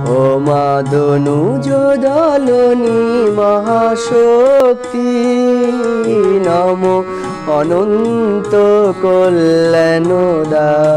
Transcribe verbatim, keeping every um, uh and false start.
ও মা দনুজ দলনী মহাশক্তি নমো অনন্ত কল্যাণদায়িনী।